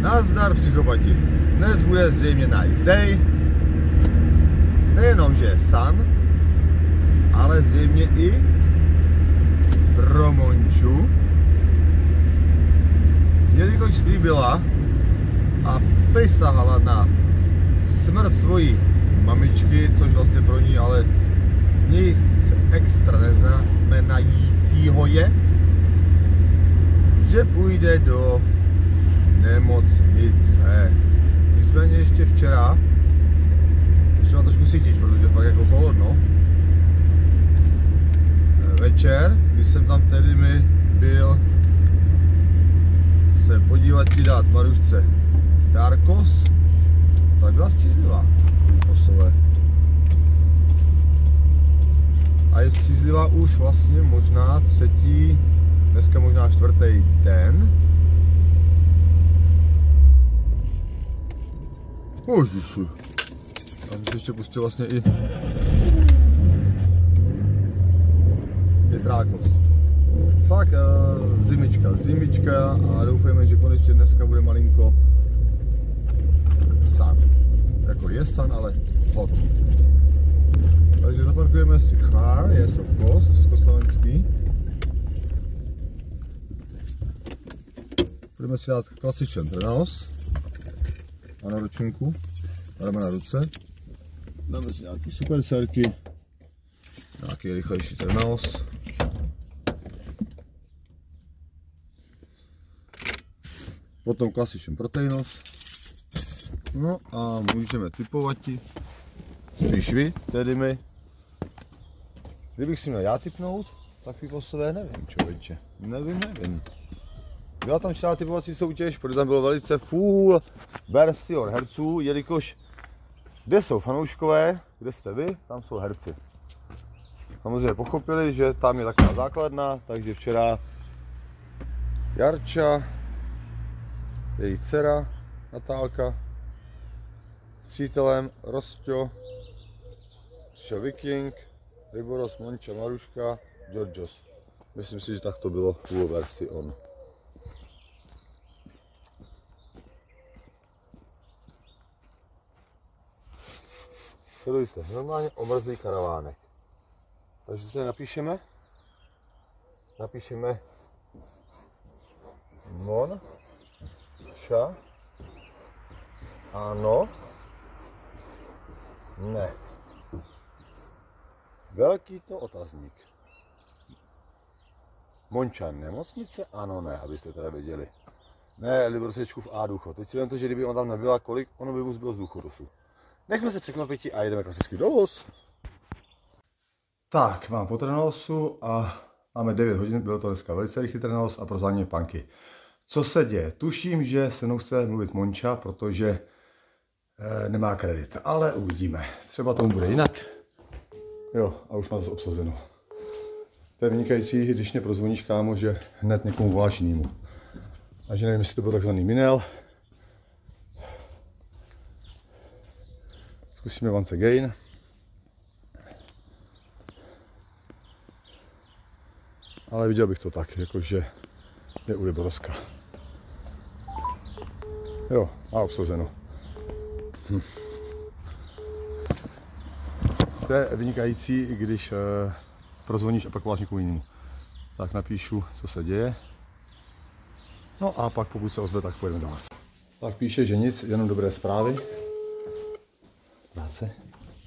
Nazdar psychopati. Dnes bude zřejmě nice day. Nejenom, že je sun, ale zřejmě i pro Monču. Jelikož slíbila a prisahala na smrt svojí mamičky, což vlastně pro ní ale nic extra neznamenajícího je, že půjde do nemocnice. Nicméně ještě včera, ještě mám trošku cítič, protože fakt jako chladno. Večer, když jsem tam tedy byl se podívat ti dát Marušce dárkos, tak byla střízlivá posové. A je střízlivá už vlastně možná třetí, dneska možná čtvrtý den. Ježiši. Já jsem si ještě pustil vlastně i větrákos. Fakt zimička a doufejme, že konečně dneska bude malinko sun. Jako je sun, ale hot. Takže zaparkujeme si car, yes of course, československý. Budeme si dát klasičný trenaos a na ručinku, dáme na ruce. Dáme si nějaký super serky, nějaký rychlejší trenaos. Potom klasičný proteinos. No a můžeme typovati, spíš vy, tedy my. Kdybych si měl já typnout, tak vyposové nevím, člověče. Nevím. Byla tam včera typovací soutěž, protože tam bylo velice full version herců, jelikož kde jsou fanouškové, kde jste vy, tam jsou herci. Samozřejmě pochopili, že tam je taková základna, takže včera Jarča, její dcera Natálka, s přítelem Rostio, přišel Viking, Ryboros, Monča, Maruška, Georgios. Myslím si, že tak to bylo full versi on. Sledujte, normálně omrzlý karavánek. Takže si napíšeme Mon, Ča, ano, ne. Velký to otazník. Monča nemocnice? Ano, ne, abyste teda věděli. Ne, Liborosečku v A důchod. Teď si vemte, že kdyby on tam nebyla, kolik ono by už bylo z důchodu. Nechme se překvapit a jedeme klasický dovoz. Tak, mám po trenaosu a máme 9 hodin, bylo to dneska velice rychlý trenaos a pro záně panky. Co se děje? Tuším, že se mnou chce mluvit Monča, protože nemá kredit, ale uvidíme. Třeba tomu bude jinak. Jo, a už má zase obsazeno. To je vynikající, když mě prozvoníš, kámo, že hned někomu voláš jinému. A že nevím, jestli to byl takzvaný minel. Zkusíme once again. Ale viděl bych to tak, jakože je u Liboroska. Jo, a obsazeno. To je vynikající, když prozvoníš a pak voláš někomu jinému. Tak napíšu, co se děje. No a pak pokud se ozve, tak pojedeme dál. Tak píše, že nic, jenom dobré zprávy. Práce.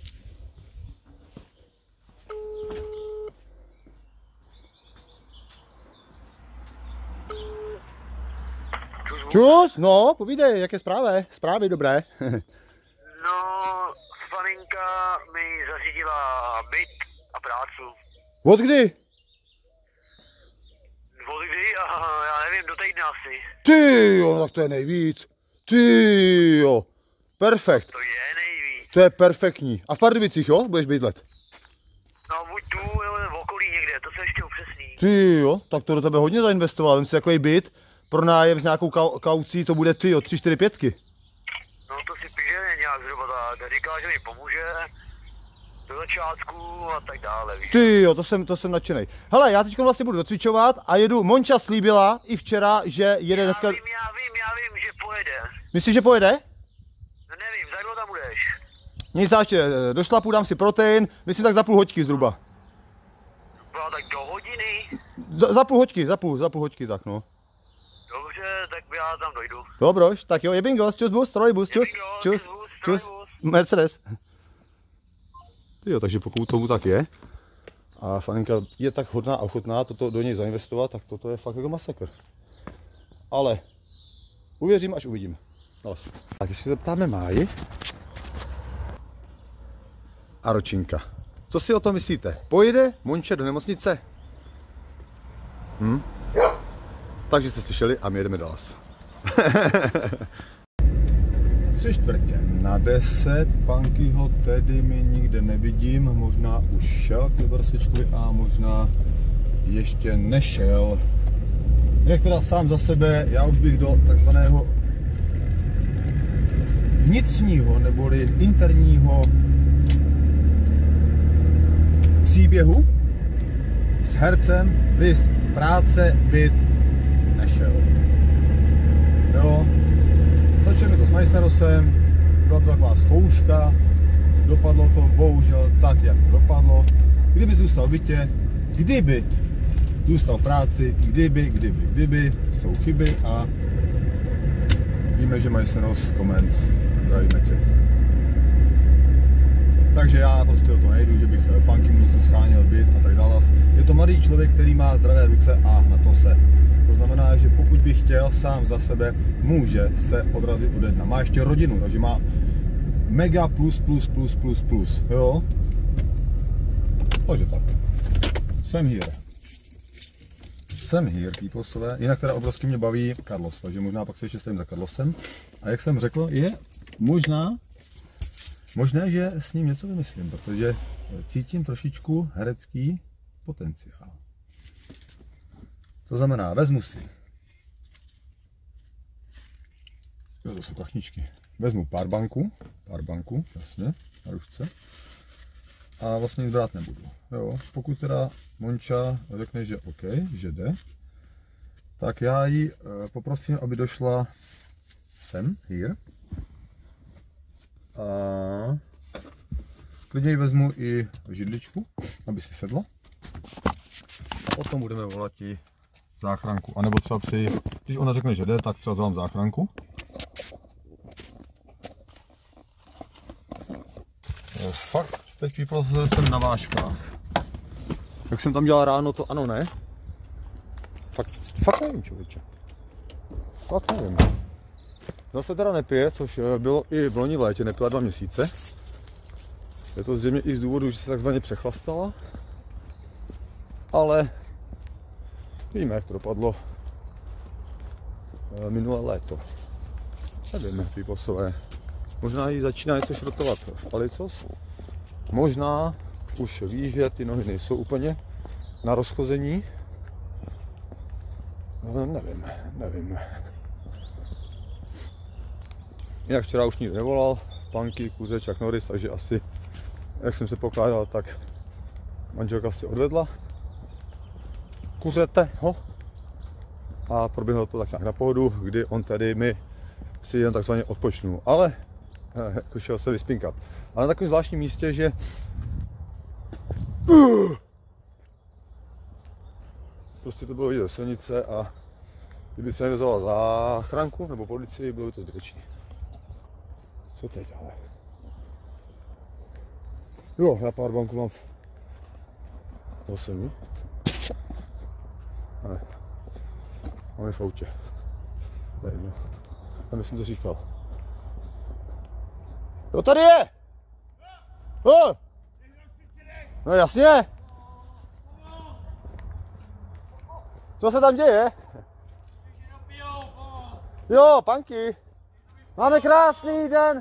Čus, no, povídej, jaké zprávy? Zprávy dobré. No, faninka mi zařídila byt a prácu. Od kdy? Od kdy? Já nevím, do týdne asi. Ty jo, no tak to je nejvíc. Ty jo, perfekt. To je nejvíc. To je perfektní. A v Pardubicích, jo, budeš bydlet? No, buď tu, nebo v okolí někde, to se ještě upřesní. Ty jo, tak to do tebe hodně zainvestoval. Vem si takový byt, pro nájem s nějakou kaucí, to bude ty jo, 3, 4, 5. No to si píše nějak zhruba tak, říká, že mi pomůže. do začátku a tak dále, víš. Ty jo, to jsem nadšenej. Hele, já teď vlastně budu docvičovat a jedu. Monča slíbila i včera, že jede dneska... Já vím, že pojede. Myslíš, že pojede? No nevím, za dlouho tam budeš. Nic, já ještě do šlapu dám si protein, myslím tak za půl hoďky zhruba. No tak do hodiny. Za půl hoďky, za půl hoďky, tak no. Dobře, tak já tam dojdu. Dobroš, tak jo, je bingo, čus bus, trojbus, čus, čus, Mercedes. Ty jo, takže pokud tomu tak je, a faninka je tak hodná a ochotná toto do něj zainvestovat, tak toto je fakt jako masakr. Ale uvěřím, až uvidím. Tak ještě se zeptáme Máji a Ročinka. Co si o tom myslíte? Pojede Monče do nemocnice? Takže jste slyšeli a my jedeme dál. 9:45, Pankyho tedy mi nikde nevidím, možná už šel k Libersečkovi a možná ještě nešel. Jak teda sám za sebe, já už bych do takzvaného vnitřního neboli interního příběhu s hercem, viz práce, byt, nešel. Jo, stačilo mi to s Majsterosem, byla to taková zkouška, dopadlo to bohužel tak, jak to dopadlo. Kdyby zůstal v bytě, kdyby zůstal v práci, kdyby, jsou chyby a víme, že Majsteros Comments, zdravíme tě. Takže já prostě do toho nejdu, že bych Panky mu něco scháněl byt a tak dále. Je to mladý člověk, který má zdravé ruce a na to se. To znamená, že pokud by chtěl sám za sebe, může se odrazit ode dna. Má ještě rodinu, takže má mega plus, jo? Takže tak. Jsem here, peoplesové. Jinak teda obrovsky mě baví Carlos, takže možná pak se ještě stavím za Carlosem. A jak jsem řekl, je možné, že s ním něco vymyslím, protože cítím trošičku herecký potenciál. To znamená, vezmu si, jo, to jsou kachničky, vezmu powerbanku, jasně, na ručce, a vlastně nic brát nebudu. Jo, pokud teda Monča řekne, že OK, že jde, tak já ji poprosím, aby došla sem, here, a klidně ji vezmu i židličku, aby si sedla. A potom budeme volat i záchranku. A nebo třeba když ona řekne, že jde, tak třeba zvolám záchranku. No, fakt, teď jsem na vážkách. Jak jsem tam dělal ráno, to ano, ne? Fakt nevím, člověče. Fakt nevím. Zase teda nepije, což bylo i v loni v létě, nepila 2 měsíce. Je to zřejmě i z důvodu, že se takzvaně přechlastala. Ale víme, jak to dopadlo minulé léto. Nevíme, peoplesové. Možná jí začíná něco šrotovat v palicos. Možná už ví, že ty nohy nejsou úplně na rozchození. Nevím. Jinak včera už nikdo nevolal, Panky, Kuře, Chuck Norris, takže asi, jak jsem se pokládal, tak manželka si odvedla kuřete ho a proběhlo to tak nějak na pohodu, kdy on tady mi si jen takzvaně odpočnul, ale jako šel se vyspinkat. Ale na takovém zvláštním místě, že prostě to bylo vidět do silnice a kdyby se nevyzvala záchranku nebo policii, bylo by to zbytečné. Co teď ale? Jo, já powerbanku mám v 8. Ne, mám je v autě. Nevím, já jsem to říkal. Jo, tady je! Jo! No jasně! Co se tam děje? Jo, Panky! Máme krásný den!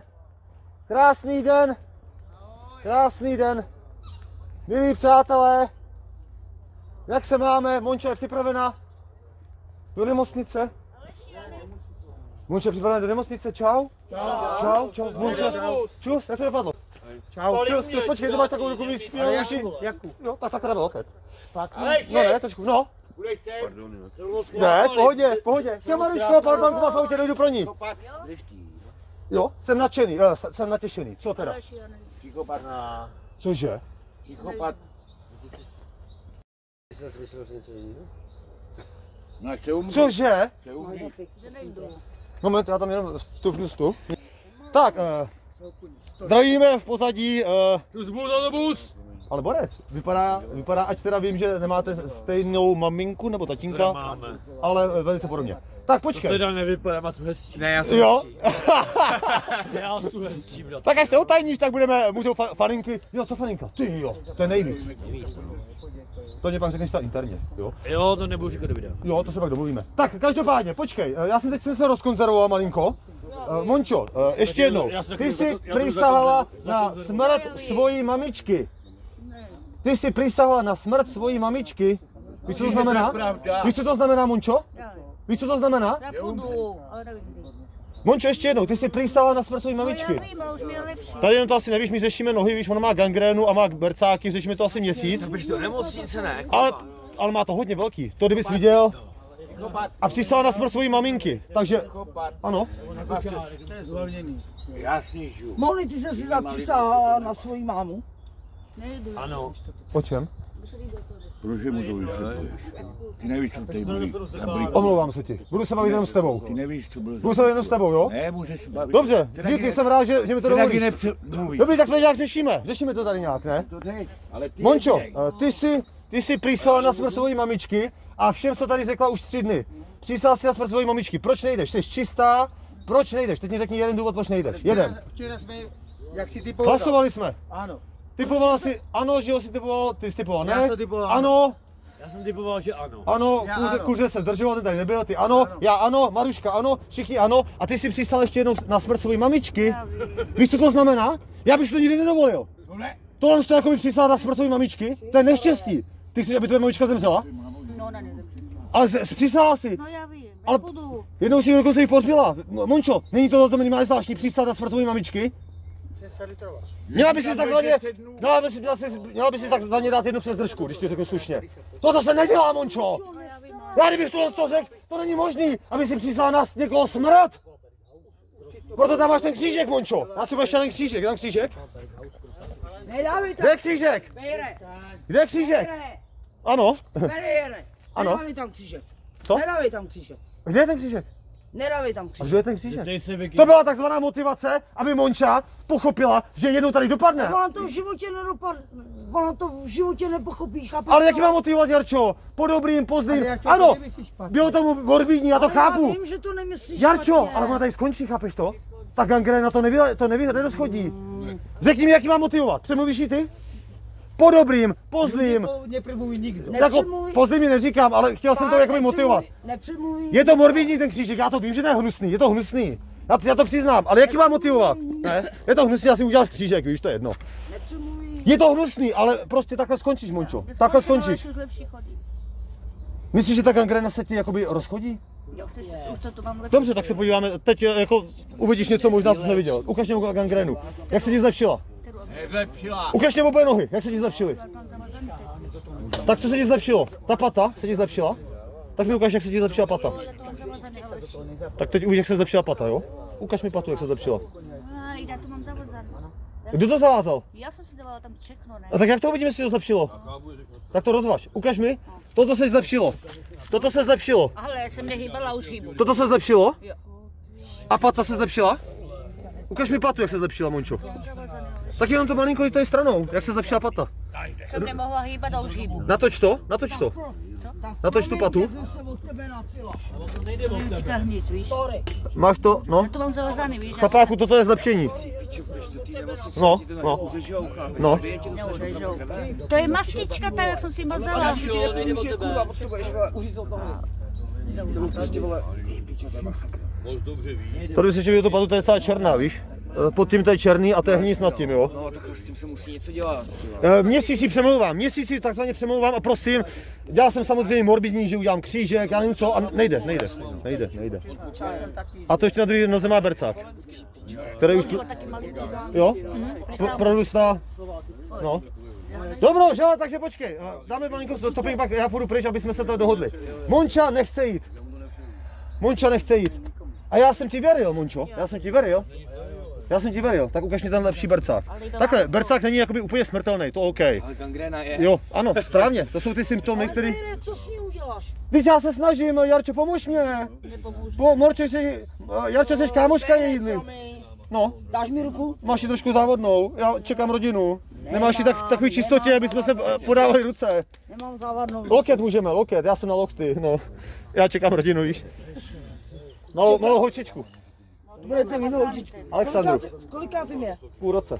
Krásný den! Milí přátelé! Jak se máme? Monča je připravena do nemocnice? Monča je připravena do nemocnice, čau? Čau. Monča, čus, jak to dopadlo? Čau. Čus, počkej, ty máš takovou ruku vystřílenou uši. Jakou? No, tak teda loket. Ale No ne, trošku, no. Budeš sem? Ne, v pohodě. Čau Maruško, powerbanku má v autě, dojdu pro ní. Jo, jsem nadšený, jsem natěšený. Co teda? Psychopat. Cože? Psychopat. No a chce umřít. Cože? Chce umřít. Moment, já tam jenom vstup. Tak, zdravíme v pozadí. Ale Borec, vypadá, ať teda vím, že nemáte stejnou maminku nebo tatínka, ale velice podobně. Tak počkej. Teda nevypadá moc hezčí. Ne, já jsem Jo? Já jsem hezčí, brat. Tak až se otajníš, tak můžou faninky. Jo, co faninka? Ty jo, to je nejvíc. To mě pak řekneš třeba interně, jo? Jo, to nebudu říkat do videa. Jo, to se pak domluvíme. Tak, každopádně, počkej, já jsem teď se rozkonzervoval malinko. Mončo, ještě jednou, ty jsi přísahala na smrt svojí mamičky. Ty jsi přísahala na smrt svojí mamičky. Víš, co to znamená? Víš, co to znamená, Mončo? Víš, co to znamená? Já půjdu, ale nevím. Mončo, ještě jednou, ty jsi přísahala na smrt svojí mamičky. Já vím, ale už mi je lepší. Tady jenom to asi nevíš, my řešíme nohy, víš, ona má gangrénu a má bercáky, řešíme to asi měsíc. Běž do nemocnice, ne? Ale má to hodně velký, to kdybys viděl. A přísahala na smrt svojí maminky, takže, ano. Já snižu. Mohli ty se si zapřísahala na svoji mámu? Nejdu. Ano. O čem? Proč mu to vysvětluješ? Ty nevíš, co tady mluví. Omlouvám se ti, budu se bavit jenom s tebou. Ty nevíš, co bylo. Budu se bavit jenom s tebou, jo? Ne, můžeš se bavit. Dobře, Ty taky díky, ne- jsem rád, že mi to Ty taky dovolíš. nepřemluvíš. Dobrý, tak to nějak řešíme to tady nějak, ne? To teď, ale ty Mončo, neřek. ty jsi přísahala na smrt svojí mamičky a všem, co tady řekla už 3 dny. Přísahala si na smrt svojí mamičky, proč nejdeš? Jsi čistá, proč nejdeš? Teď mi řekni jeden důvod, proč nejdeš. Jeden. Včera jsme, jak si typoval? Hlasovali jsme. Ano. Typovala si, ano, že jo, si typoval, ty jsi typoval, ne? Já jsem typoval ano. Já jsem typoval, že ano. Ano, Já kuře, ano. kuře se zdržoval, ten tady nebyl, ty ano, já ano, Maruška ano, všichni ano, a ty si přistál ještě jednou na smrt svojí mamičky. Já vím. Víš, co to znamená? Já bych si to nikdy nedovolil. Tohle to jako by přistál na smrt svojí mamičky, to je neštěstí. Ty chceš, aby tvoje mamička zemřela? No, ona nezemře. Ale přistála si. No, já vím, Ale- já budu. Jednou si ji dokonce i pohřbila. Mončo, není to minimálně zvláštní přistát na smrt svojí mamičky? Měla by si takzvaně, měla by si takzvaně dát jednu přes držku, když ti řeknu slušně. To se nedělá, Mončo. No, já vím, Já kdybych to řekl, to není možný, aby si přislal nás někoho smrt. Proto tam máš ten křížek, Mončo. Já si budeš ten křížek, je tam křížek? Nedávej tam, Kde je křížek? bere, Kde je křížek? bere, Ano. bere, Ano. nedávej tam křížek. Co? Nedávej tam křížek. Kde je ten křížek? Nedávej tam A křížek. kde je ten křížek? Dej si Vicky. To byla takzvaná motivace, aby Monča pochopila, že jednou tady dopadne. Ona to v životě nedopadne, ona to v životě nepochopí, chápeš? Ale to? jak má motivovat, Jarčo? Po dobrým, po zlým. Jarčo, Ano, ty nemyslíš špatně. bylo tomu morbidní, já to Ale chápu. Já vím, že to nemyslíš Jarčo, špatně. ale ona tady skončí, chápeš to? Ta gangréna to nedoschodí. Řekni mi, jak ji mám motivovat. Přemluvíš ji ty? Po dobrým, po zlým. Nepřemluví nikdo. Jako, Nepřemluví- po zlým ji neříkám, ale chtěl jsem to jakoby motivovat. Nepřemluví. Je to morbidní ten křížek, já to vím, že to je hnusný, je to hnusný. Já to přiznám, ale jak ji mám motivovat? Ne? Je to hnusný, já si uděláš křížek, víš, to je jedno. Nepřemluví. Je to hnusný, ale prostě takhle skončíš, Mončo. Takhle skončíš. Už lepší chodí. Myslíš, že ta gangréna se ti jakoby rozchodí? Jo, chceš, už to mám lepší. Dobře, tak se podíváme, teď jako uvidíš něco možná, co jsi neviděl. Ukaž mě gangrénu. Jak se ti zlepšila? Nezlepšila. Ukaž mě obě nohy, jak se ti zlepšily? Tak co se ti zlepšilo? Ta pata se ti zlepšila? Tak mi ukaž, jak se ti zlepšila pata. Já to mám zavazaný, ale... Tak teď uvidíš, jak se zlepšila pata, jo? Ukaž mi patu, jak se zlepšila. Já to mám zavazaný. Kdo to zavázal? Já jsem si dávala tam všechno, ne? A tak jak to uvidíme, jestli to zlepšilo? Tak to rozvaž. Ukaž mi. Toto se zlepšilo. Toto se zlepšilo. Ale já jsem nehýbala, už hýbu. Toto se zlepšilo. Jo. A pata se zlepšila? Ukaž mi patu, jak se zlepšila, Mončo. Tak jenom to malinko i tady stranou, jak se zlepšila pata. Jsem nemohla hýbat a už hýbu. Natoč to, natoč to. Natoč tu patu. Jsem se od tebe napila. Říká hníz, víš? Sorry. Máš to, no. To mám zavazaný, víš? Chlapáku, toto je zlepšení. No, no. No. Neudežou. To je mastička, tak jak jsem si mazala. Tady si viděl to patu, to je celá černá, víš? Pod tím to je černý a to je hníz nad tím, jo? No, tak s tím se musí něco dělat. Měsíc si přemlouvám, měsíc si takzvaně přemlouvám a prosím, dělal jsem samozřejmě morbidní, že udělám křížek, já nevím co, a nejde. A to ještě na druhé noze má bercák. který už... Taky malý cigán. Jo? Produsta. No. Dobro, žele, takže počkej. Dáme malinko topping, pak já půjdu pryč, aby jsme se to dohodli. Monča nechce jít. Monča nechce jít. A já jsem ti věřil, Mončo. Já jsem ti věřil. Tak ukaž mi ten lepší bercák. Takhle, bercák není jakoby úplně smrtelný, to OK. Ale gangréna je. Jo, ano, správně. To jsou ty symptomy, které... Co s ní uděláš? Teď já se snažím, Jarčo, pomož mě. Jarčo, jsi kámoška jejídli. No, Dáš mi ruku? máš ji trošku závodnou, já čekám rodinu. Nemáš ji tak v takové čistotě, aby jsme se podávali ruce. Nemám závadnou. Loket můžeme, loket, já jsem na lokty, no. Já čekám rodinu, víš. Malou holčičku. Budete mít holčičku. Alexandru. Kolikátým je? Půl roce.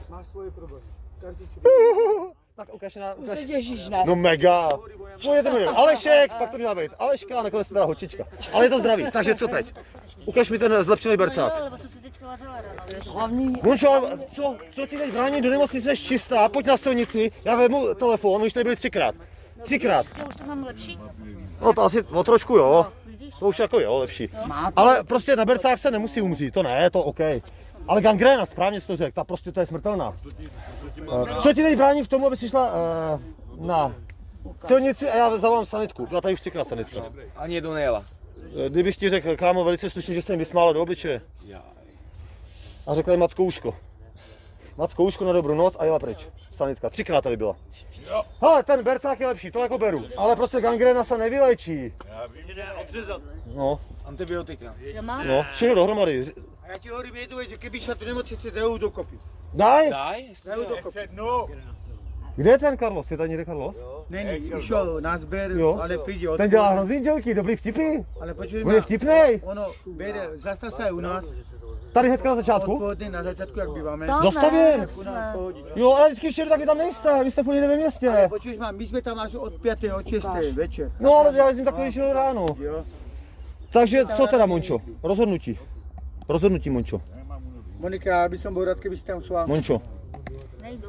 Tak ukaž na... Se těšíš, ne? No mega. Půjdete mi, Alešek, pak to měla být. Aleška a nakonec teda holčička. Ale je to zdravý, takže co teď? Ukaž mi ten zlepšený bercák. Jo, lebo jsem si teďka vazila ráno. Hlavní... Mončo, co ti teď brání do nemocnice, jsi čistá, pojď na silnici, já vezmu telefon, už tady byli 3krát. 3krát. Já už to mám lepší. No to asi o trošku jo, to už jako jo, lepší. Ale prostě na bercách se nemusí umřít, to ne, to OK. Ale gangréna, správně jsi to řekl, ta prostě to je smrtelná. Co ti teď brání k tomu, aby si šla na silnici a já zavolám sanitku, byla tady už 3krát sanitka. Ani jednou nejela. Kdybych ti řekl, kámo, velice slušně, že se jim vysmála do obličeje. A řekla jim Macko uško na dobrou noc a jela pryč. Sanitka, 3krát tady byla. Hele, ten bercák je lepší, to jako beru. Ale prostě gangréna se nevylečí. No, Antibiotika. Jo, mám? no, všechno dohromady. A já ti hovorím jednu věc, že kdyby šla tu nemocnici, dají dokopy. Daj! Daj? Kde je ten Carlos? Je tady někde Carlos? Není, išel na sběr, Jo. ale přijde od... Ten dělá hrozný joky, dobrý vtipy. Ale počuj On je vtipnej. ono bere, zastav se u nás, Tady hnedka na začátku. odpoledne na začátku, jak býváme. Tam Zastavím. ne, U nás pohodička. Jo, ale vždycky ještě tak vy tam nejste, vy jste furt někde ve městě. Počuj, my jsme tam až od 5. od 6. večer. No ale já jezdím takový většinou ráno. Jo. Takže co teda, Mončo? Rozhodnutí, Mončo. Monika, já bych byl rád, kdyby jsi tam šla. Mončo. Nejdu.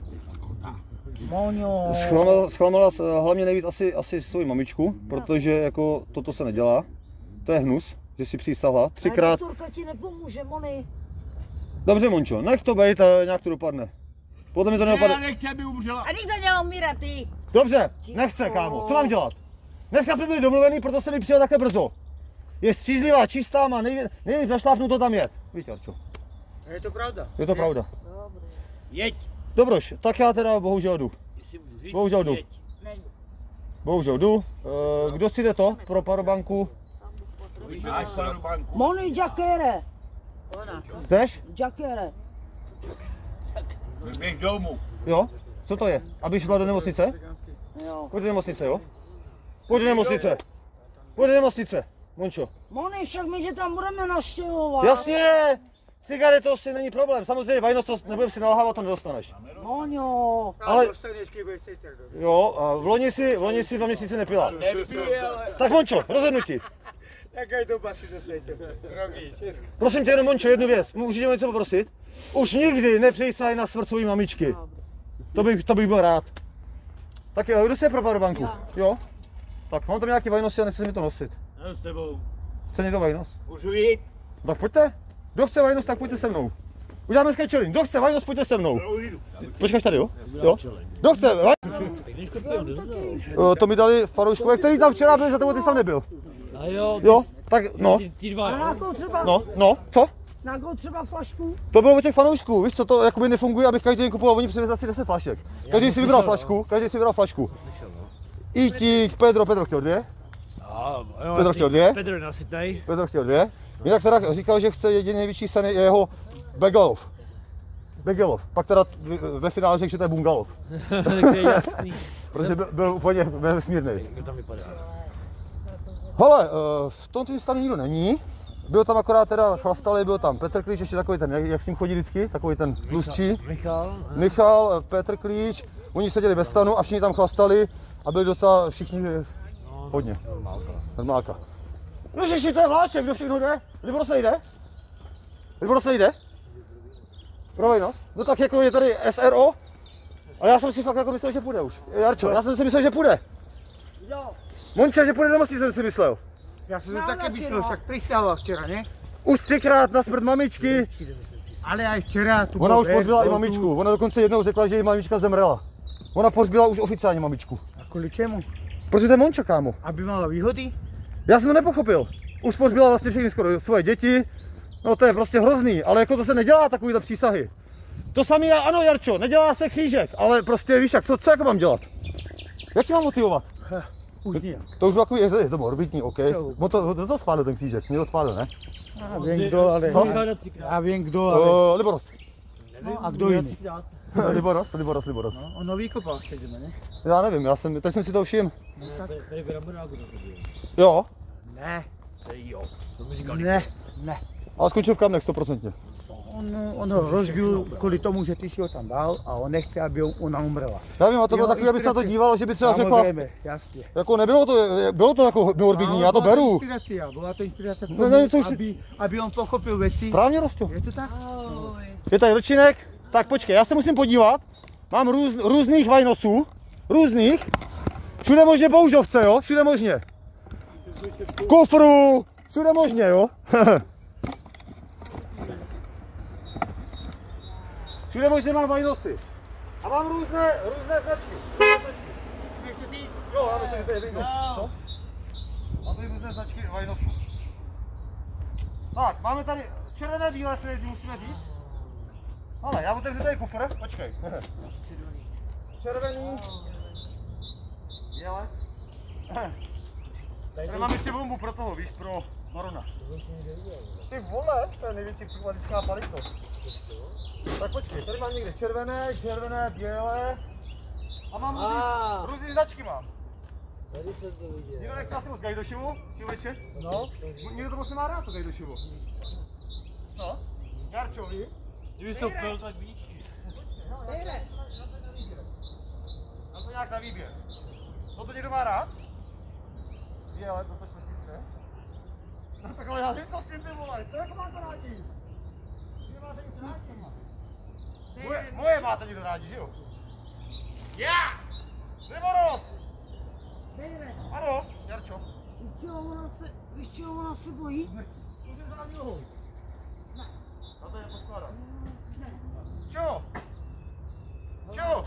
Moňo. Zklamala hlavně nejvíc asi svoji mamičku, protože jako toto se nedělá. To je hnus, že si přísahla 3krát. Doktorka ti nepomůže, Moni. Dobře, Mončo, nech to být a nějak to dopadne. Podle mě to nedopadne. nechci, aby umřela. A nikdo neumírá, ty. Dobře, nechce, kámo, co mám dělat? Dneska jsme byli domluvení, proto jsem mi přijel takhle brzo. Je střízlivá, čistá, má nejvíc našlápnuto tam jet. Víš, Jarčo, Je to pravda. je to pravda. Jeď. Dobroš, tak já teda bohužel jdu. Jestli můžu říct, Bohužel jdu. jeď. Nejdu. Bohužel jdu. Kdo si jde to pro parobanku? Moni, Jackere. Jdeš? Jackere. Běž domů. Jo? Co to je? Aby šla do nemocnice? Jo. Pojď do nemocnice, jo? Pojď do nemocnice. Pojď do nemocnice, Mončo. Moni, však my tě tam budeme naštěvovat. Jasně! Cigarety to si není problém. Samozřejmě vajnost to nebudem si nalhávat, to nedostaneš. Moňo. Ale Dostaneš, když budeš tak dobře. jo, a v loni si 2 měsíce nepila. Tak Mončo, rozhodnutí. Jaká doba si dostanete? Drogy, všechno. Prosím tě jenom Mončo, jednu věc. Můžu tě něco poprosit? Už nikdy nepřejsahaj na smrt svý mamičky. To bych byl rád. Tak jo, jdu se pro parobanku. Jo? Tak mám tam nějaký vajnosti a nechci mi to nosit. Já jdu s tebou. Chce někdo vajnost? Můžu jít? Tak pojďte. Kdo chce vajnost, tak pojďte se mnou. Uděláme sketchuring. Kdo chce vajnost, pojďte se mnou. Počkáš tady, jo? Jo? Kdo chce to mi dali fanouškové, který tam včera byl, za tebou ty jsi tam nebyl. A jo, Jo? Tak no. ty dva, A jo? nějakou třeba, No, co? nějakou třeba flašku? To bylo od těch fanoušků, víš co, to jakoby nefunguje, abych každý den kupoval, oni přivezli asi 10 flašek. Každý si vybral flašku, Itík, Petr chtěl 2. Jo, Petr chtěl 2. Petr je nasytnej. Petr chtěl 2. Jinak teda říkal, že chce jediný největší sen je jeho Begelov. Pak teda ve finále řekl, že to je Bungalov. To je jasný. Protože byl úplně vesmírný. Kdo tam vypadá? Hele, v tom tvým stanu nikdo není. Byl tam akorát teda chlastali, byl tam Petr Klíč, ještě takový ten, jak s ním chodí vždycky, takový ten tlustší. Michal, Petr Klíč, oni seděli ve stanu a všichni tam chlastali a byli docela všichni hodně. Normálka. No ježiši, to je vláček, kdo všechno jde? Liboros nejde? Pro vejnost? No tak jako je tady SRO, ale já jsem si fakt jako myslel, že půjde už. Jarčo, já jsem si myslel, že půjde. Jo. Monča, že půjde do nemocnice, jsem si myslel. Já jsem to taky myslel, však přisával včera, ne? Už 3krát na smrt mamičky. Ale já včera tu Ona už pohřbila i mamičku, ona dokonce jednou řekla, že její mamička zemřela. Ona pohřbila už oficiálně mamičku. A kvůli čemu? Protože to je Monča, kámo. Aby mala výhody? Já jsem to nepochopil. Už pohřbila vlastně všechny skoro svoje děti. No to je prostě hrozný, ale jako to se nedělá takovýhle přísahy. To samý, ano Jarčo, nedělá se křížek, ale prostě víš jak, co jako mám dělat? Jak tě mám motivovat? Už nějak. To už takový, je to morbidní, OK. No to spálil ten křížek, mě to spálil, ne? Já vím kdo, ale... Co? Já vím kdo, ale... Liboros. No, a kdo jiný? Liboros. No, ono vykopal teď, ne? Já nevím, teď jsem si to všiml. Jo, Ne. Ne, ne. ale skončil v kamnech 100%. On ho rozbil kvůli tomu, že ty si ho tam dal a on nechce, aby ona umřela. Já vím, a to bylo takový, aby se na to dívalo, že by třeba řekla, Samozřejmě, jasně. jako nebylo to, bylo to jako morbidní, já to beru. Byla to inspirace k Ne, tomu, ne, co už- aby on pochopil věci. Správně, Rostě. Je to tak? Je tady ročinek, tak počkej, já se musím podívat. Mám různých vajnosů, různých. Všude možně boužovce, jo, všude možně. Kufru, všude možně, jo. Všude možně mám vajnosy. A mám různé značky. Jo, já myslím, že to je Windows. Co? Mám tady různé značky vajnosů. Tak, máme tady červené, bílé, co nejdřív musíme říct. Ale já otevřu tady kufr, počkej. Červený. Bílé. Tady mám ještě bombu pro toho, víš, pro barona. Ty vole, to je největší psychopatická palicost. Tak počkej, tady mám někde červené, bílé. A mám různý značky mám. Tady jsem to viděl. Někdo nechce asi moc Gajdošovu, člověče? No. Někdo to moc nemá rád, to Gajdošovu. Co? Jarčovi? Kdyby jsem pil, tak víš. Mám to nějak na výběr. To někdo má rád? Bílé, to šletické. No takhle já nevím, co s tím ty vole, co jako máte rádi? Vy máte něco rádi? Moje máte někdo rádi, že jo? Já! Liboros! Ano, Jarčo. Víš čeho ona se bojí? Může za nohou. Na to je poskládat. Čo? Čo?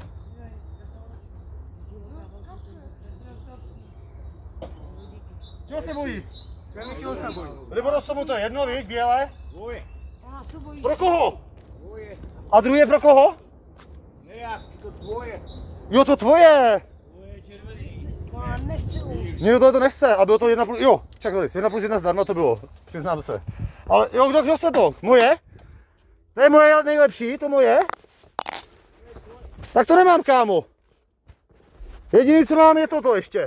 Čeho se bojí? Liboros, tomu to je jedno, víš, bílé? Ona se bojí. Pro koho? A druhý je pro koho? Nejak, to tvoje. Jo, to tvoje. Ona nechce umřít. Někdo tohle to nechce a bylo to 1+, jo, čak dolis, 1+1 zdarma to bylo, přiznám se. Ale jo, kdo se to? Moje? To je moje nejlepší, to moje? Tak to nemám, kámo. Jediný, co mám, je toto ještě.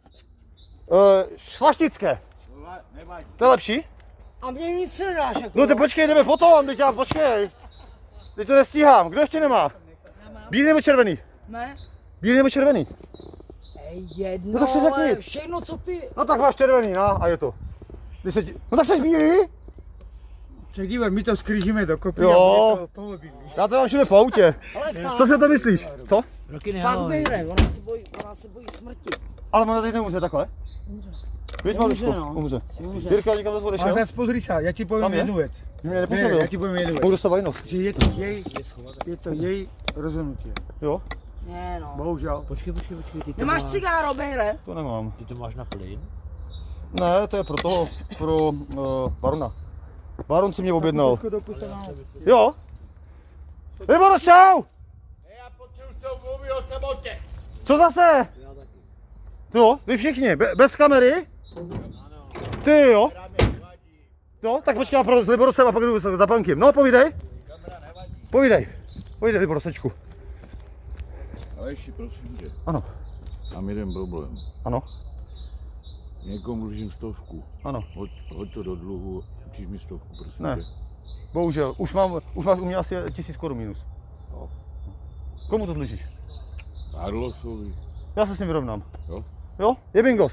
Šlachtické. To je lepší? A mě nic nedáš jako. No ty počkej, jdeme potom, teď já počkej. Teď to nestíhám, kdo ještě nemá? Bílý nebo červený? Ne? Bílý nebo červený? Jedno, No tak si řekni. ale všechno co pije. No tak máš červený, no a je to. No tak jsi bílý? Tak dívej, my to skřížíme do kopy Jo. a bude to pohlobit. Já to mám všude v autě. Ale fakt, Co si to myslíš? Co? Roky fakt nehalo. bejre, ona se bojí smrti. Ale ona teď nemůže takhle? Víš, Maruško? no. Umře. Umře. Jirka, někam zase odešel? Ale zase pozri se, já ti Tam povím je? jednu věc. Ty mě Ne, nepůsobil. já ti povím jednu Mohu věc. dostat vajnost. Že je to její rozhodnutí. Jo? Ne no. Bohužel. Počkej, ty to Nemáš máš, cigáro, bejre? To nemám. ty to máš na plyn? Ne, to je pro toho, pro barona. Baron si mě objednal. Jo? Libor, čau! Já potřebuji s tou mluvit o samotě. Co zase? Jo, vy všichni, bez kamery? Ty jo? Jo, tak počkej, já pro s Liborosem a pak jdu za pankem. No, povídej. Povídej, Liborosečku. Aleši, prosím tě, Ano, mám jeden problém. ano, Někomu dlužím 100, ano. hoď to do dluhu, učíš mi 100, prosím Ne. tě. Bohužel, už máš u mě asi 1000 korun minus. No. Komu to dlužíš? Carlosovi, Já se s ním vyrovnám. jo? Jo? Je bingos.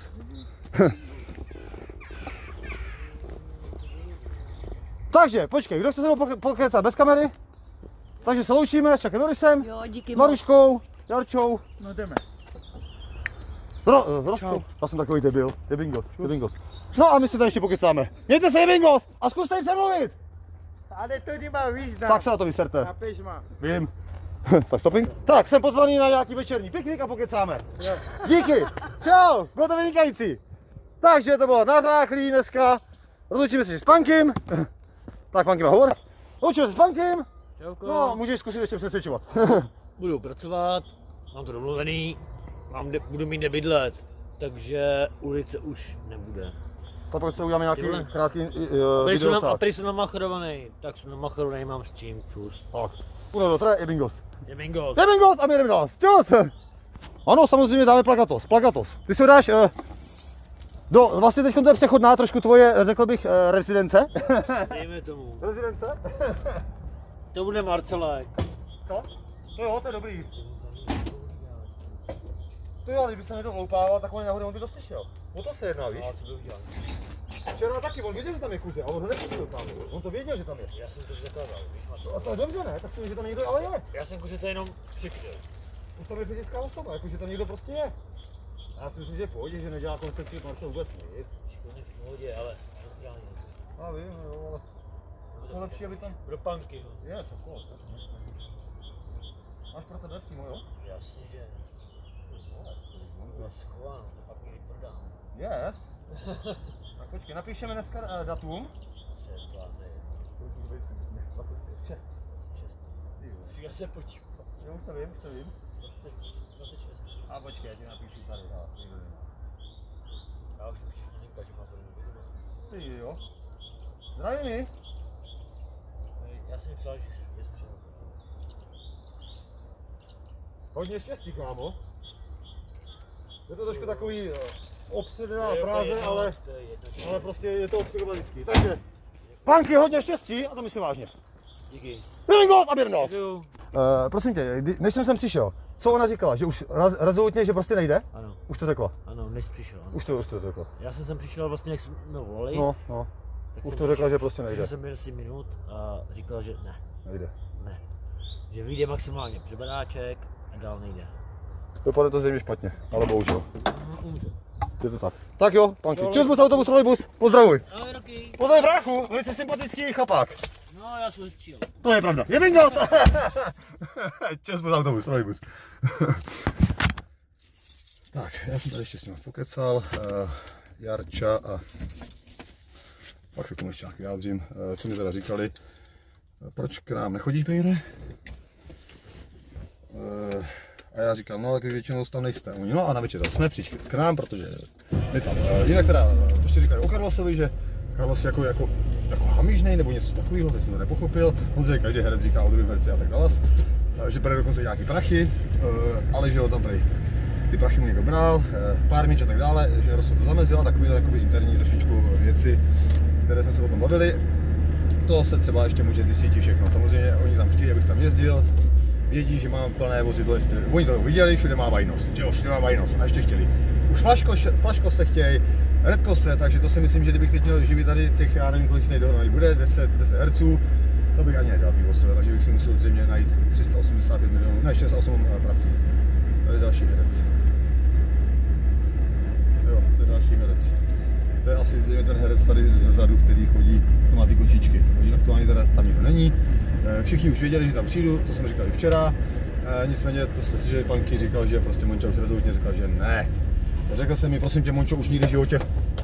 Takže, počkej, kdo chce se mnou pokecat bez kamery? Takže se loučíme s Čakem Norisem, Jo, díky s moc. Maruškou, Jarčou, No jdeme. Rostou. Já jsem takový debil, je bingos. No a my si tady ještě pokecáme. Mějte se, je bingos a zkuste jim přemluvit. Ale to nemá význam. Tak se na to vyserte. Chápeš ma? Vím. Tak stopping. Tak, jsem pozvaný na nějaký večerní piknik a pokecáme. Díky. Čau, bylo to vynikající. Takže to bylo na záchlí dneska. Rozlučíme se s Pankem. Tak, Panky má hovor. Rozlučíme se s Pankem. Čauko. No, můžeš zkusit ještě přesvědčovat. Budu pracovat, mám to domluvený, budu mít nebydlet, takže ulice už nebude. Tak proč se uděláme nějaký Tyhle. krátký A videosát. prý jsem namachrovaný, tak jsem namachrovaný, mám s čím, čus. Tak, uno do tre, je bingos. Je bingo. Je bingos a my jdeme dál. Čus! Ano, samozřejmě dáme plakatos. Plakatos. Ty si ho dáš vlastně teď to je přechodná trošku tvoje, řekl bych, rezidence. Dejme tomu. Rezidence? To bude Marcelek. Co? To jo, to je dobrý. To jo, kdyby se někdo vloupával, tak on nahoře on by to slyšel. O to se jedná, víš? No, co by udělal? Včera taky, on věděl, že tam je kuře, a on ho nepustil tam. On to věděl, že tam je. Já jsem to zakázal, víš A to je dobře, ne? Tak si že tam někdo ale je. Já jsem kuře to jenom přikryl. Už tam je fyzická osoba, jakože tam někdo prostě je. Já si myslím, že je v pohodě, že nedělá koncepci Marcel vůbec nic. Šikovně v pohodě, ale já nic. Já vím, jo, ale to lepší, aby tam... Pro panky, no. Je, to cool. Máš pro tebe přímo, jo? Jasně, že. Já se chovám, to pak mi prodám. Yes. Tak počkej, napíšeme dneska datum. Se pláte. 26. 26. Já se podívám. Jo, už to vím, už to vím. 26. A počkej, já ti napíšu tady, Já už píšu Faninka, že má první video. Ty jo. Zdravím. Já jsem mi psal, že je střel. Hodně štěstí, kámo. Je to trošku takový obsedená fráze, ale prostě je to psychopatický. Takže, Panky, hodně štěstí, a to myslím vážně. Díky. Bingos a Birnos! Děkuju. Prosím tě, než jsem sem přišel, co ona říkala, že už rezolutně, že prostě nejde? Ano, Už to řekla. ano, než přišel. Ano. Už to řekla. Já jsem sem přišel vlastně, jak jsme volali. No. Tak Už jsem to řekla, přišel- že prostě nejde. Přišel jsem 10 minut a říkal, že ne. Nejde. Že vyjde maximálně přebadáček a dál nejde. Dopadne to zřejmě špatně, ale bohužel. Umře. Je to tak. Tak jo, Panky. Čus, bus, autobus, trolejbus, pozdravuj. Ahoj, Roky. Pozdravuj bráchu, velice sympatický chlapák. No, já jsem hezčil. To je pravda. Je bingos! Čus, bus, autobus, trolejbus. Tak, já jsem tady ještě s ním pokecal. Jarča a pak se k tomu ještě nějak vyjádřím, co mi teda říkali. Proč k nám nechodíš, Bejre? A já říkám, no tak vy většinou tam nejste. Oni, no a na večer jsme přišli k nám, protože my tam, jinak teda ještě říkají o Carlosovi, že Carlos je jako hamižnej nebo něco takového, teď jsem to nepochopil. On říká, každý herec říká o druhém herci a tak dále, že prej dokonce nějaký prachy, ale že ho tam prej ty prachy mu někdo bral, pár míč a tak dále, že Rosso to zamezil a takovýhle interní trošičku věci, které jsme se o tom bavili. To se třeba ještě může zjistit všechno. Samozřejmě oni tam chtějí, abych tam jezdil. Vědí, že mám plné vozidlo, jestli oni to viděli, všude má vajnost, jo, všude má vajnost a ještě chtěli. Už flaško se chtějí, redko se, takže to si myslím, že kdybych teď měl živit tady těch, já nevím kolik tady dohromady bude, 10 herců, to bych ani nedal pivo své, takže bych si musel zřejmě najít 385 milionů, ne 68 prací. Tady je další herec. Jo, to je další herec. To je asi zřejmě ten herec tady ze zadu, který chodí, to má ty kočičky. Aktuálně teda tam nikdo není. Všichni už věděli, že tam přijdu, to jsem říkal i včera. Nicméně to se, že Panky říkal, že prostě Monča už rezolutně říkal, že ne. Řekl jsem mi, prosím tě, Mončo, už nikdy v životě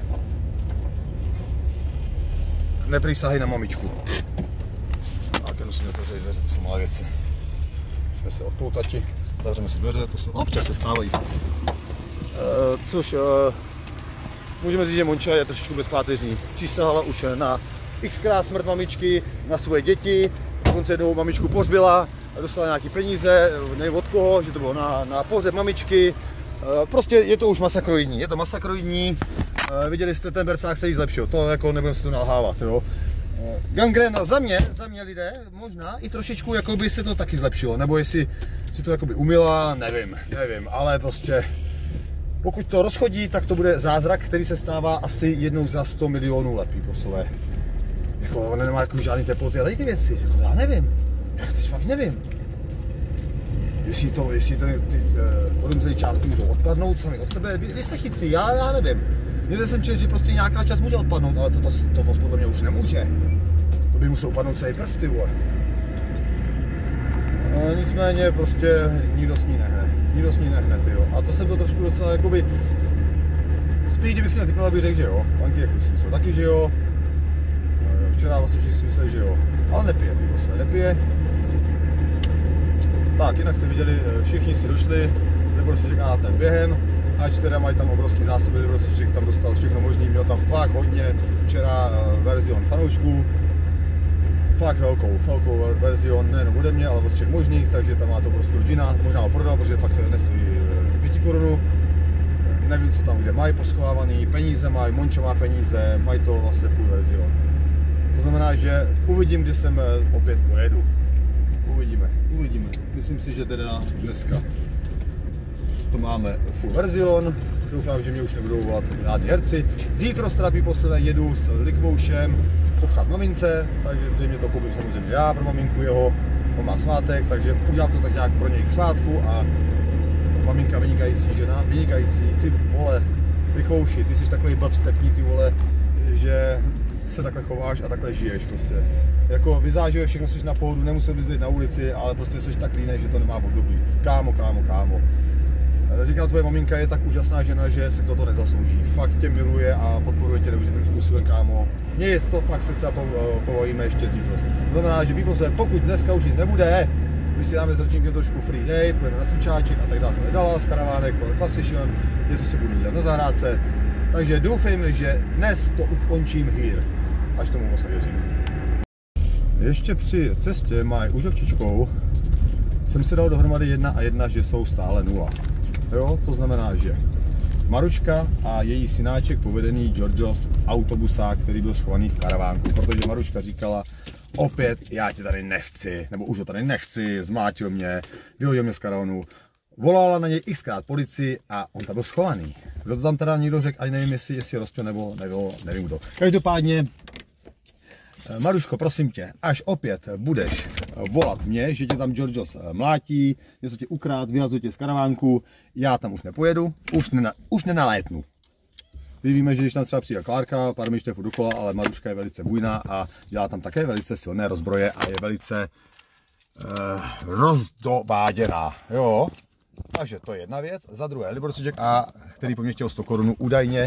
nepřísahej na mamičku. Tak jenom si otevřeli dveře, to jsou malé věci. Musíme se odpoutati, zavřeme si dveře, to jsou občas se stávají. Což můžeme říct, že Monča je trošičku bezpáteřní. Přísahala už na xkrát smrt mamičky, na svoje děti, dokonce jednou mamičku pohřbila, dostala nějaký peníze, nevím od koho, že to bylo na pohřeb mamičky. Prostě je to už masakroidní, viděli jste, ten Bercák se jí zlepšil, to jako nebudeme si to nalhávat, jo. Gangrena za mě lidé, možná i trošičku jako by se to taky zlepšilo, nebo jestli si to jakoby umila, nevím, ale prostě pokud to rozchodí, tak to bude zázrak, který se stává asi jednou za 100 milionů let, píposové. Jako ona nemá jako žádný teploty a tady ty věci, jako já nevím, já teď fakt nevím. Jestli ty odemřelé části můžou odpadnout sami od sebe, vy jste chytří, já nevím. Někde jsem četl, že prostě nějaká část může odpadnout, ale to podle mě už nemůže. To by musel upadnout celý prst, ty vole. Nicméně prostě nikdo s ní nehne. Nikdo s ní nehne, ty jo. A to jsem to trošku docela jakoby... Spíš, kdybych si netypnul, abych řekl, že jo. Panky jako si myslel taky, že jo. Včera vlastně si mysleli, že jo. Ale nepije, ty prostě nepije. Tak, jinak jste viděli, všichni si došli, Librostiček a ten během. Ač teda mají tam obrovský zásoby, Librostiček tam dostal všechno možný, měl tam fakt hodně včera verzion fanoušků. Fakt velkou verzion, nejen ode mě, ale od všech možných, takže tam má to prostě džina, možná ho prodal, protože fakt nestojí 5 korun. Nevím, co tam kde mají poschovávaný, peníze mají, Monča má peníze, mají to vlastně full verzion. To znamená, že uvidím, kdy sem opět pojedu. Uvidíme. Myslím si, že teda dneska to máme full verzion. Doufám, že mě už nebudou volat rádi herci. Zítra strapí po sebe jedu s Likvoušem popřát mamince, takže zřejmě to koupím samozřejmě já pro maminku jeho. On má svátek, takže udělám to tak nějak pro něj k svátku a maminka vynikající žena, vynikající, ty vole, Likvouši, ty jsi takový blbstepní, ty vole, že se takhle chováš a takhle žiješ prostě. Jako vyzáživě všechno jsi na pohodu, nemusel bys být na ulici, ale prostě jsi tak línej, že to nemá období. Kámo. Říkám, tvoje maminka je tak úžasná žena, že si toto nezaslouží. Fakt tě miluje a podporuje tě neuvěřitelným způsobem, kámo. Nic to, tak se třeba pobavíme ještě zítra. To znamená, že pokud dneska už nic nebude, my si dáme s Rčinkem trošku free day, půjdeme na cvičáček a tak dále se nedala, z karavánek, klasičan, něco si budu dělat na zahrádce. Takže doufejme, že dnes to ukončím here, až tomu moc nevěřím. Ještě při cestě mají užovčičkou jsem si dal dohromady 1 a 1, že jsou stále 0. Jo, to znamená, že Maruška a její synáček povedený Georgios autobusák, který byl schovaný v karavánku, protože Maruška říkala, opět já tě tady nechci, nebo už ho tady nechci, zmátil mě, vyhodil mě z karavanu. Volala na něj xkrát policii a on tam byl schovaný. Kdo to tam teda někdo řekl, ani nevím, jestli Rostro nebo nevím kdo. Každopádně, Maruško, prosím tě, až opět budeš volat mě, že tě tam Georgios mlátí, něco tě ukrát, vyhazuje tě z karavánku, já tam už nepojedu, už nenalétnu. My víme, že když tam třeba přijde Klárka, pár myšte furt dokola, ale Maruška je velice bujná a dělá tam také velice silné rozbroje a je velice rozdováděná, jo. Takže to je jedna věc. Za druhé, Librostiček A, který po mně chtěl 100 korun údajně,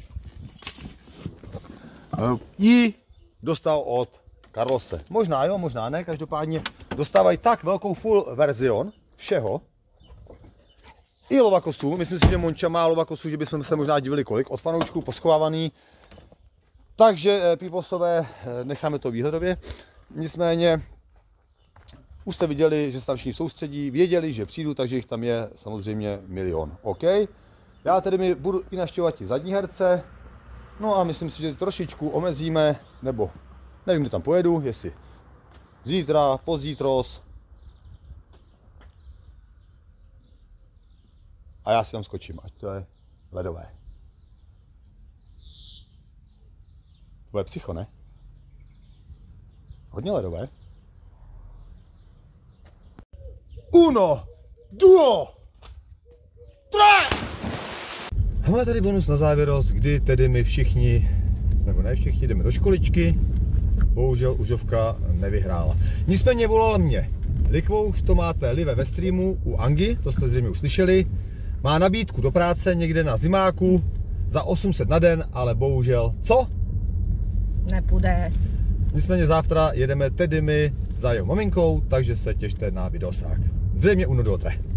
ji dostal od Carlose. Možná jo, možná ne, každopádně dostávají tak velkou full verzion všeho. I lovakosů, myslím si, že Monča má lovakosů, že bychom se možná divili kolik, od fanoušků poschovávaný. Takže peoplesové, necháme to výhledově. Nicméně, už jste viděli, že se tam všichni soustředí, věděli, že přijdu, takže jich tam je samozřejmě milion. OK? Já tedy budu i navštěvovat ti zadní herce. No a myslím si, že trošičku omezíme, nebo nevím, kde tam pojedu, jestli zítra, pozdítros. A já si tam skočím, ať to je ledové. To bude psycho, ne? Hodně ledové. Uno, duo, tre! A máme tady bonus na závěrost, kdy tedy my všichni, nebo ne všichni, jdeme do školičky. Bohužel užovka nevyhrála. Nicméně volala mě Likvouš, to máte live ve streamu u Angy, to jste zřejmě už slyšeli. Má nabídku do práce někde na zimáku za 800 na den, ale bohužel, co? Nepůjde. Nicméně zítra jedeme tedy my za jeho maminkou, takže se těšte na videosák. Zřejmě Uno do tre.